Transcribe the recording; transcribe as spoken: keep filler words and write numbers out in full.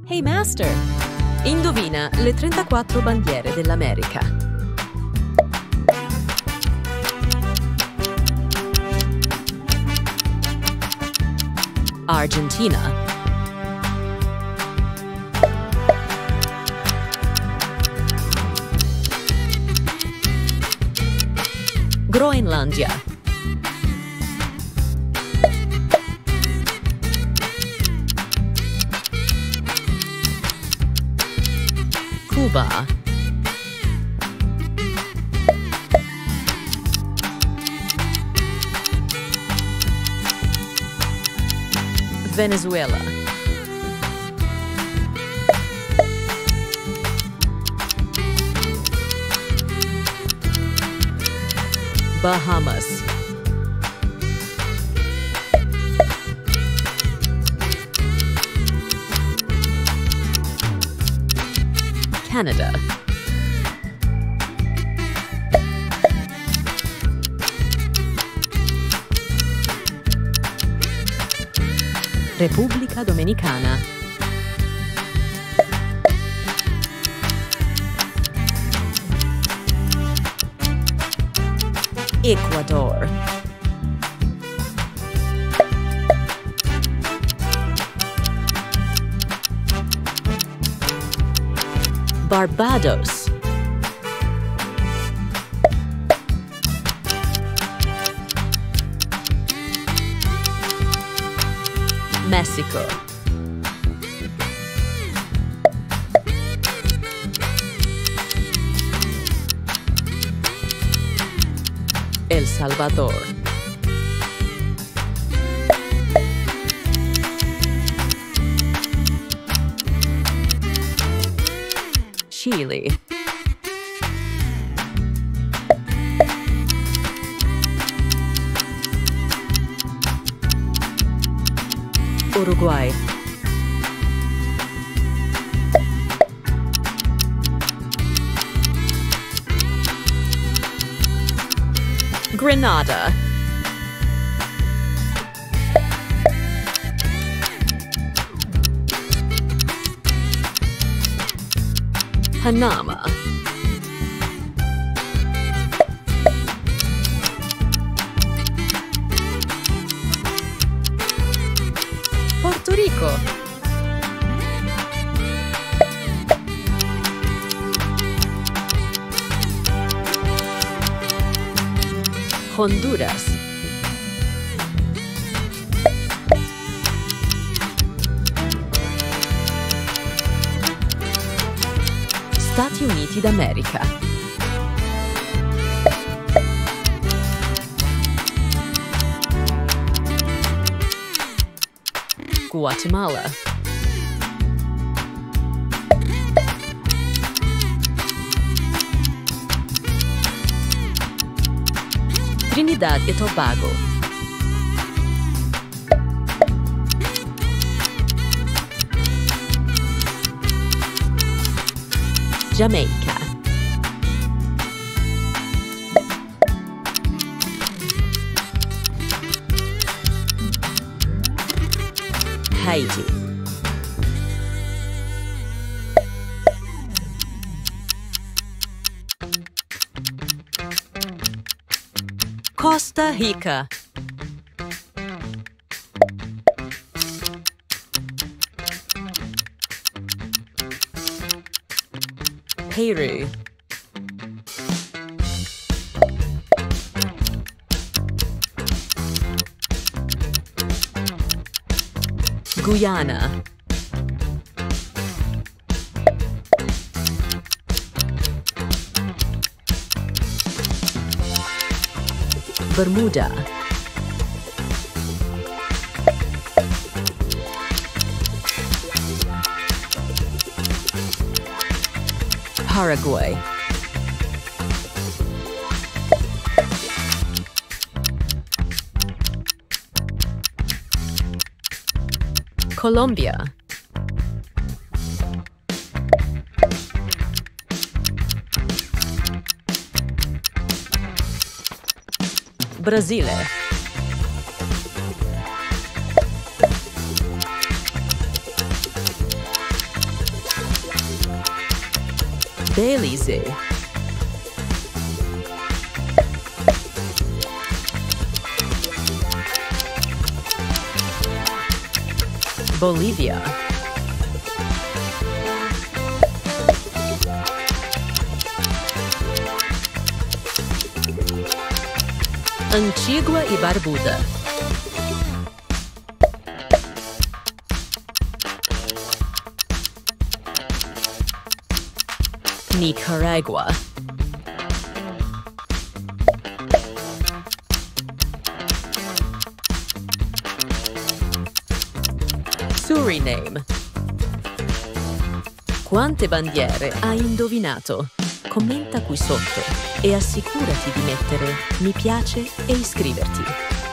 Hey Master! Indovina le trentaquattro bandiere dell'America. Argentina. Groenlandia. Cuba. Venezuela. Bahamas. Canada. Repubblica Dominicana. Ecuador. Barbados. Mexico. El Salvador. Chile. Uruguay. Grenada. Panama. Puerto Rico. Honduras. Stati Uniti d'America. Guatemala. Trinidad e Tobago. Jamaica. Haiti. Costa Rica. Peru. Guyana. Bermuda. Paraguay. Colombia. Brasile. Belize. Bolivia. Antigua e Barbuda. Nicaragua. Suriname. Quante bandiere hai indovinato? Commenta qui sotto e assicurati di mettere mi piace e iscriverti.